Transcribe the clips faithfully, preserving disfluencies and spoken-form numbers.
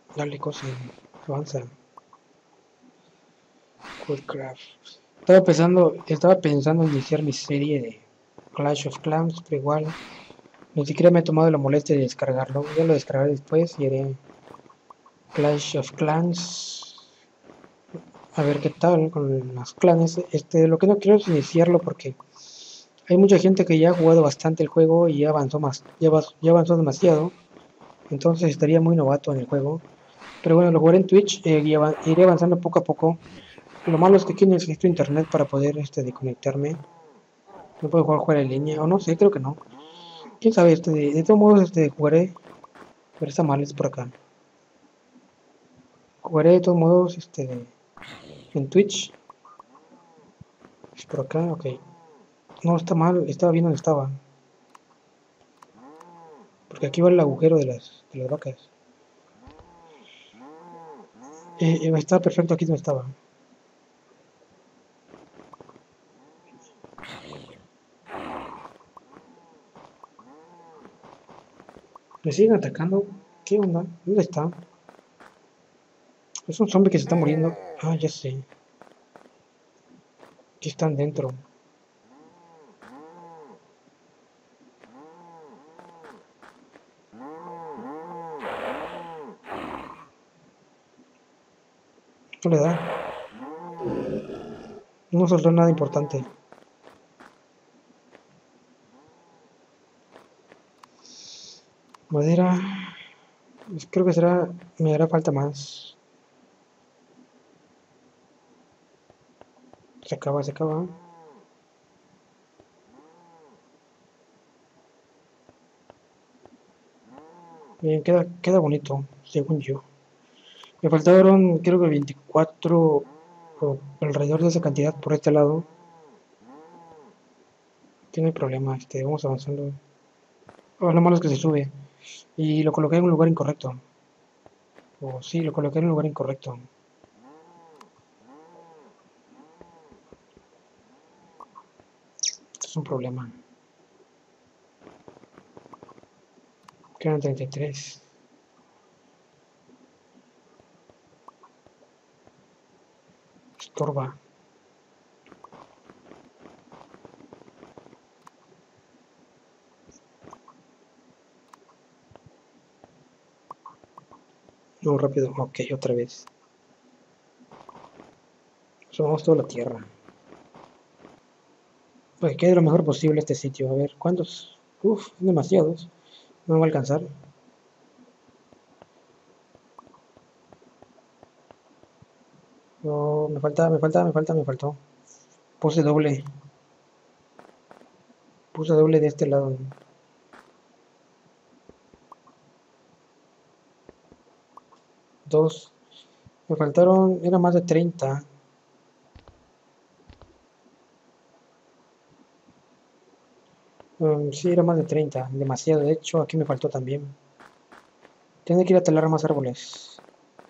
Dale cosa, avanza. Coolcraft. Estaba pensando, estaba pensando en iniciar mi serie de Clash of Clans, pero igual ni siquiera me he tomado la molestia de descargarlo. Ya lo descargaré después y haré Clash of Clans. A ver qué tal con los clanes. Este, lo que no quiero es iniciarlo porque hay mucha gente que ya ha jugado bastante el juego y ya avanzó más, ya, ya avanzó demasiado. Entonces estaría muy novato en el juego. Pero bueno, lo jugaré en Twitch eh, y av iré avanzando poco a poco. Lo malo es que aquí necesito internet para poder este, desconectarme. No puedo jugar, jugar en línea, o no sé, creo que no. Quién sabe, este, de, de todos modos este, jugaré. Pero está mal, es por acá. Jugaré de todos modos este, en Twitch. Es por acá, ok. No, está mal, estaba bien donde estaba. Porque aquí va el agujero de las, de las vacas. Eh, eh, estaba perfecto aquí donde estaba. ¿Me siguen atacando? ¿Qué onda? ¿Dónde está? Es un zombie que se está muriendo. Ah, ya sé. Aquí están dentro. No le da. No soltó nada importante. Madera. Pues creo que será. Me hará falta más. Se acaba, se acaba. Bien, queda, queda bonito, según yo. Me faltaron, creo que veinticuatro o alrededor de esa cantidad por este lado. Tiene problema, este, vamos avanzando. Oh, lo malo es que se sube. Y lo coloqué en un lugar incorrecto. O sí, lo coloqué en un lugar incorrecto. Esto es un problema. Quedan treinta y tres. Estorba. No, rápido. Ok, otra vez. Somos toda la tierra. Pues que quede lo mejor posible este sitio. A ver, ¿cuántos? Uf, demasiados. No me va a alcanzar. No, me falta, me falta, me falta, me faltó. Puse doble. Puse doble de este lado. Dos. Me faltaron, era más de treinta. Um, sí, era más de treinta. Demasiado. De hecho, aquí me faltó también. Tengo que ir a talar más árboles.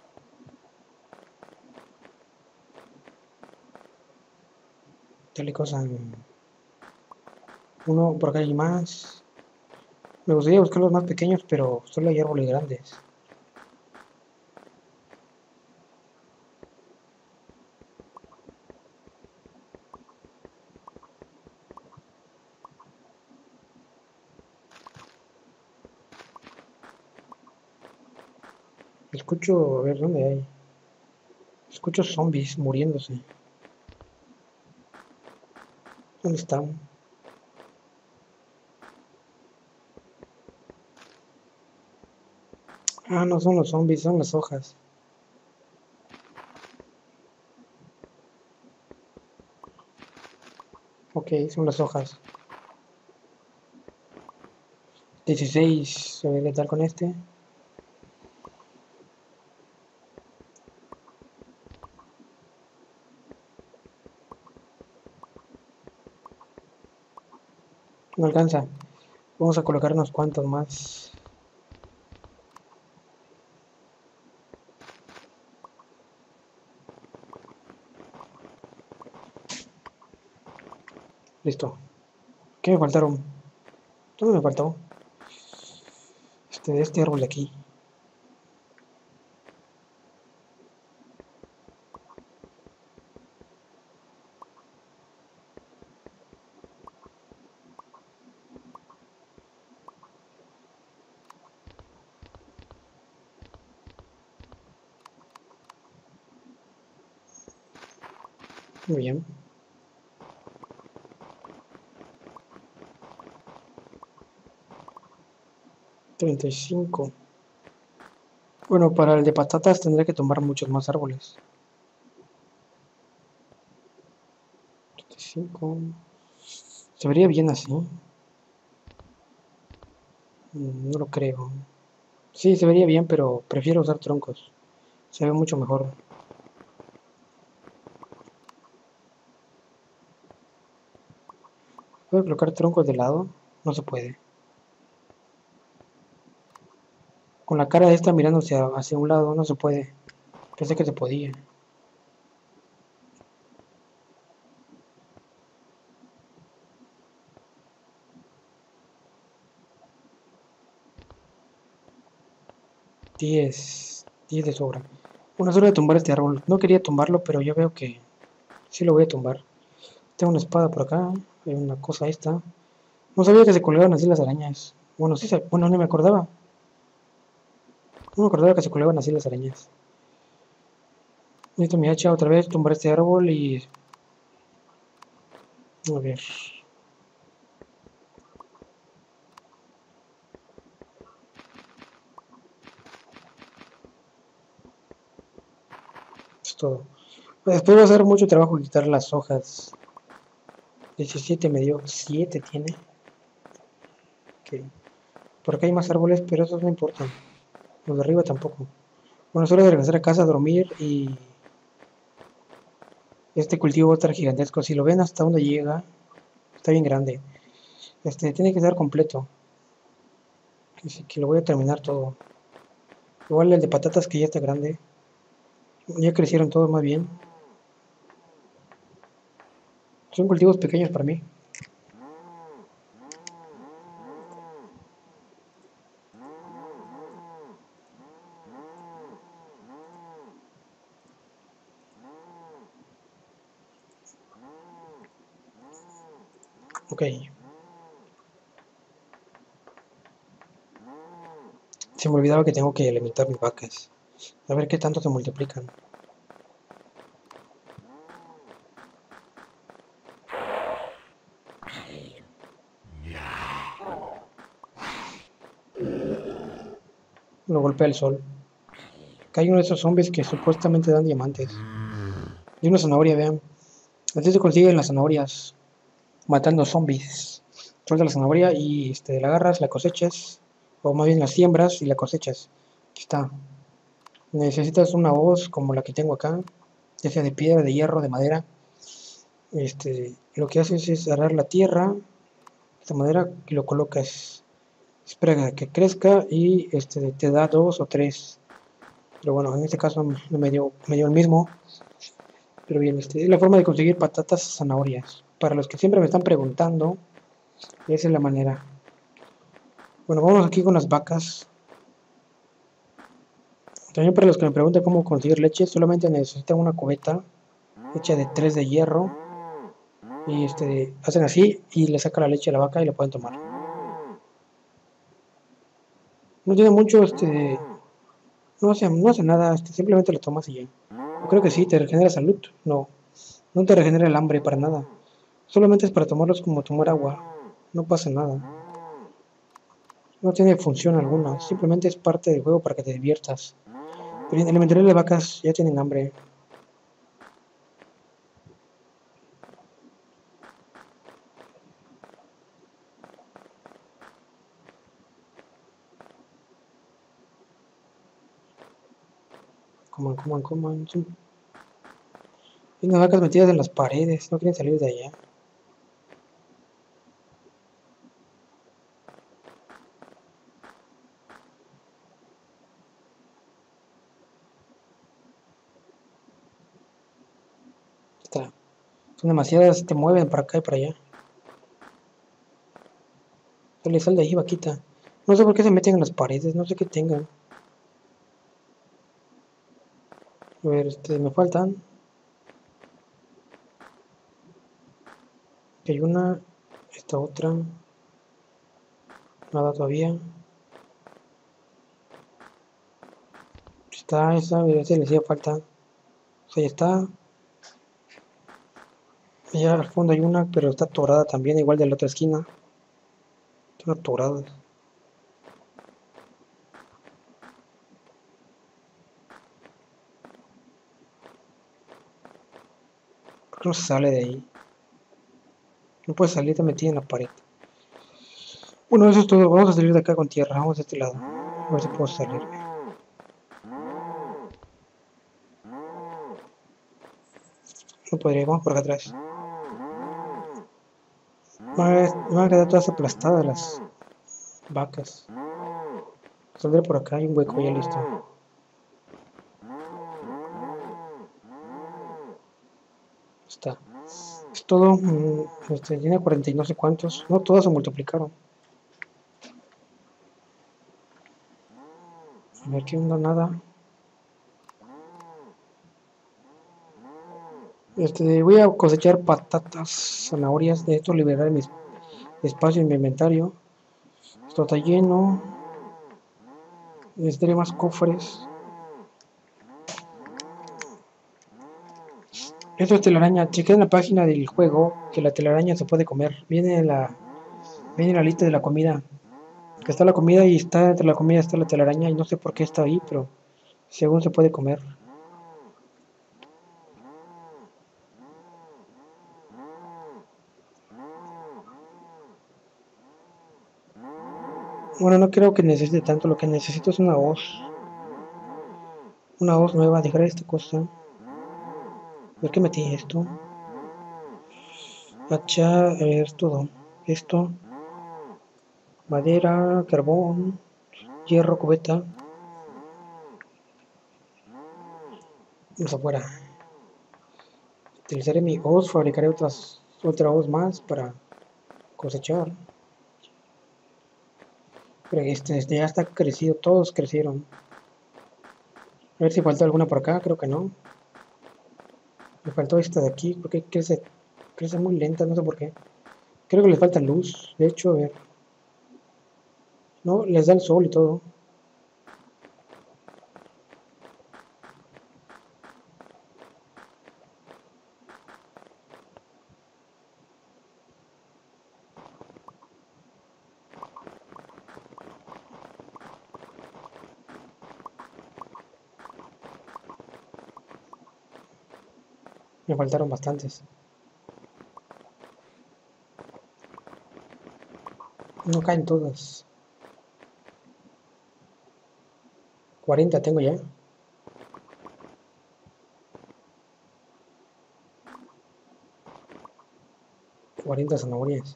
Tal cosa. Uno, por acá hay más. Me gustaría buscar los más pequeños, pero solo hay árboles grandes. Escucho, a ver, ¿dónde hay? Escucho zombies muriéndose. ¿Dónde están? Ah, no son los zombies, son las hojas. Ok, son las hojas. dieciséis. A ver qué tal con este. No alcanza. Vamos a colocar unos cuantos más. Listo. ¿Qué me faltaron? Todo me faltó. Este, este árbol de aquí. Muy bien. treinta y cinco. Bueno, para el de patatas tendré que tomar muchos más árboles. treinta y cinco. ¿Se vería bien así? Mm, No lo creo. Sí, se vería bien, pero prefiero usar troncos. Se ve mucho mejor. ¿Puedo colocar troncos de lado? No se puede. Con la cara de esta mirando hacia, hacia un lado no se puede. Pensé que se podía. diez. diez de sobra. Una hora de tumbar este árbol. No quería tumbarlo, pero ya veo que sí lo voy a tumbar. Tengo una espada por acá. Hay una cosa esta. No sabía que se colgaban así las arañas. Bueno, sí, se, bueno, no me acordaba. No me acordaba que se colgaban así las arañas. Necesito mi hacha otra vez, tumbar este árbol y... A ver... Es todo. Después va a ser mucho trabajo quitar las hojas. diecisiete me dio. siete tiene. Ok. Por acá hay más árboles, pero esos no importan. Los de arriba tampoco. Bueno, es hora de regresar a casa a dormir y... Este cultivo va a estar gigantesco. Si lo ven hasta donde llega, está bien grande. Este, tiene que estar completo. Así que lo voy a terminar todo. Igual el de patatas que ya está grande. Ya crecieron todos más bien. Son cultivos pequeños para mí. Ok. Se me olvidaba que tengo que alimentar mis vacas. A ver qué tanto se multiplican. Lo golpea el sol. Acá hay uno de esos zombies que supuestamente dan diamantes. Y una zanahoria, vean. Así se consiguen las zanahorias. Matando zombies. Suelta la zanahoria y este, la agarras, la cosechas. O más bien la siembras y la cosechas. Aquí está. Necesitas una hoz como la que tengo acá. Ya sea de piedra, de hierro, de madera. Este, lo que haces es agarrar la tierra, esta madera, y lo colocas. Espera que crezca y este, te da dos o tres. Pero bueno, en este caso no me dio, me dio el mismo. Pero bien, este, es la forma de conseguir patatas zanahorias. Para los que siempre me están preguntando, esa es la manera. Bueno, vamos aquí con las vacas. También para los que me preguntan cómo conseguir leche, solamente necesitan una cubeta hecha de tres de hierro. Y este, hacen así y le saca la leche a la vaca y la pueden tomar. No tiene mucho, este, no hace, no hace nada, este, simplemente lo tomas y ya. Yo creo que sí, te regenera salud. No, no te regenera el hambre para nada. Solamente es para tomarlos como tomar agua. No pasa nada. No tiene función alguna. Simplemente es parte del juego para que te diviertas. Pero en la mayoría de las vacas ya tienen hambre. Coman, coman, coman. Hay unas vacas metidas en las paredes. No quieren salir de allá. Está. Son demasiadas. Te mueven para acá y para allá. Sale, sal de ahí, vaquita. No sé por qué se meten en las paredes. No sé qué tengan. A ver, este, me faltan. Aquí hay una. Esta otra. Nada todavía. Está esa, mira, si le hacía falta. O sea, ya está. Allá al fondo hay una, pero está atorada también, igual de la otra esquina. Están atoradas. ¿Por qué no se sale de ahí? No puede salir, está metida en la pared. Bueno, eso es todo. Vamos a salir de acá con tierra. Vamos a este lado. A ver si puedo salir. No podría. Vamos por acá atrás. Van a, van a quedar todas aplastadas las vacas. Saldré por acá. Hay un hueco ya listo. Está. Es todo. mm, Este, tiene cuarenta y no sé cuántos. No, todas se multiplicaron. A ver, ¿qué onda? Nada. Este, voy a cosechar patatas, zanahorias. De esto liberar mi espacio en mi inventario. Esto está lleno. Necesitaré más cofres. Esto es telaraña. Chequé en la página del juego que la telaraña se puede comer. Viene en la, viene en la lista de la comida. Que está la comida y está entre la comida está la telaraña y no sé por qué está ahí, pero según se puede comer. Bueno, no creo que necesite tanto. Lo que necesito es una hoz. Una hoz nueva. Dejar esta cosa. ¿Por qué metí esto? Hacha, a ver, todo. Esto. Madera, carbón, hierro, cubeta. Vamos afuera. Utilizaré mi hoz, fabricaré otras, otra hoz más para cosechar. Pero este, este ya está crecido, todos crecieron. A ver si falta alguna por acá, creo que no. Me faltó esta de aquí, porque crece, crece muy lenta, no sé por qué. Creo que les falta luz, de hecho, a ver. No, les da el sol y todo. Me faltaron bastantes. No caen todas. cuarenta tengo ya. cuarenta zanahorias.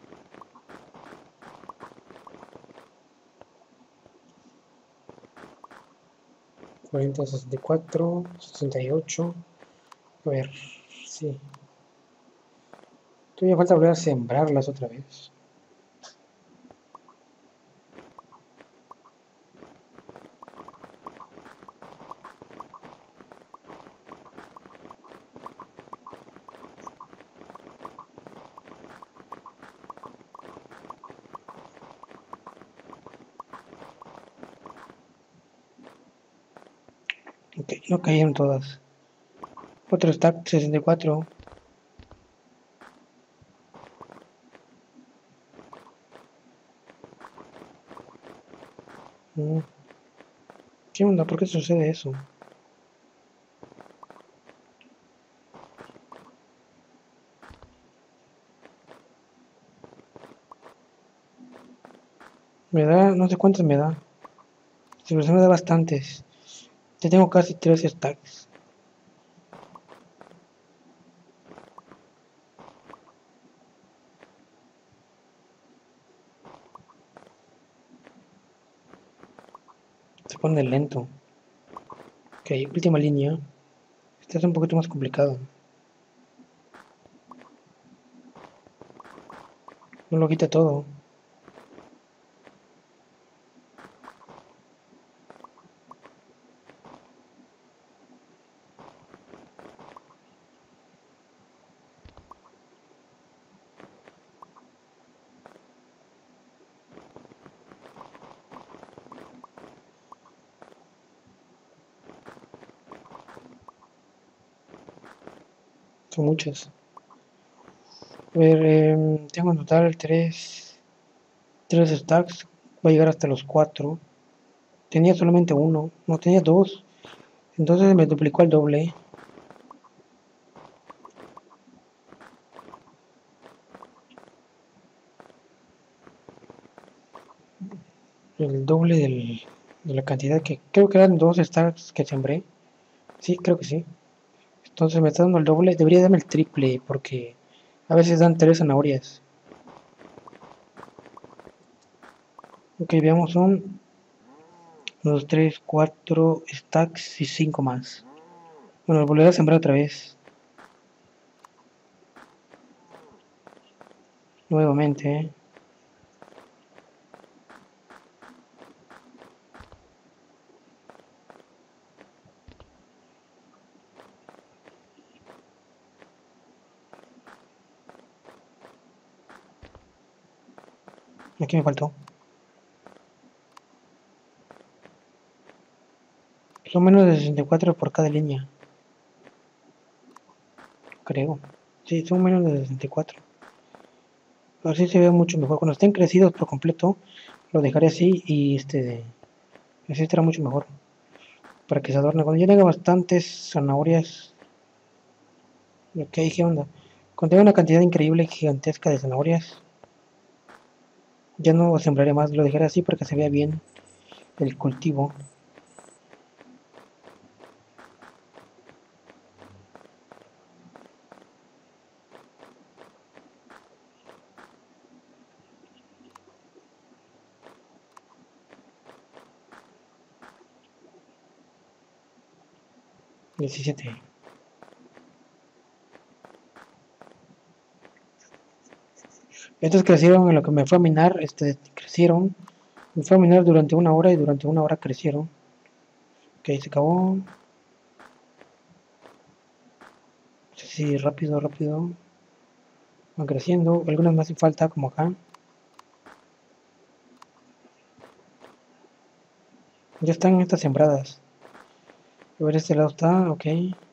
cuarenta, sesenta y cuatro, sesenta y ocho. A ver, sí. Todavía falta volver a sembrarlas otra vez. Ok, no cayeron todas. Otro stack, sesenta y cuatro. Mm, ¿Qué onda? ¿Por qué sucede eso? Me da, no sé cuántos me da. Si me da bastantes. Ya tengo casi tres stacks. Se pone lento. Ok, última línea. Esta es un poquito más complicado. No lo quita todo. Son muchas. A ver, em, tengo en total tres, tres stacks. Voy a llegar hasta los cuatro. Tenía solamente uno. No, tenía dos. Entonces me duplicó al doble. El doble del, de la cantidad que... Creo que eran dos stacks que sembré. Sí, creo que sí. Entonces me está dando el doble. Debería darme el triple porque a veces dan tres zanahorias. Ok, veamos, son dos, tres, cuatro stacks y cinco más. Bueno, volveré a sembrar otra vez. Nuevamente, ¿eh? Aquí me faltó. Son menos de sesenta y cuatro por cada línea. Creo. Sí, son menos de sesenta y cuatro. Así se ve mucho mejor. Cuando estén crecidos por completo, lo dejaré así y este... Así estará mucho mejor. Para que se adorne. Cuando ya tenga bastantes zanahorias... Ok, ¿qué onda? Cuando tenga una cantidad increíble, gigantesca de zanahorias, ya no sembraré más. Lo dejaré así para que se vea bien el cultivo. diecisiete. Estos crecieron en lo que me fue a minar. Este, crecieron. Me fue a minar durante una hora y durante una hora crecieron. Ok, se acabó. Sí, rápido, rápido. Van creciendo. Algunas me hacen falta, como acá. Ya están estas sembradas. A ver, este lado está, ok.